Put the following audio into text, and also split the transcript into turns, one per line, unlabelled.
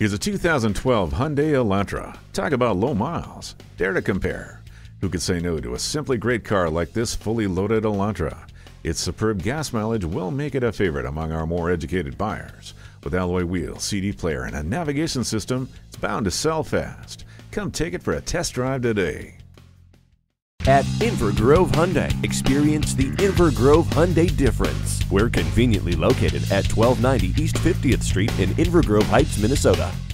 Here's a 2012 Hyundai Elantra. Talk about low miles. Dare to compare. Who could say no to a simply great car like this fully loaded Elantra? Its superb gas mileage will make it a favorite among our more educated buyers. With alloy wheels, CD player, and a navigation system, it's bound to sell fast. Come take it for a test drive today.
At Inver Grove Hyundai, experience the Inver Grove Hyundai difference. We're conveniently located at 1290 East 50th Street in Inver Grove Heights, Minnesota.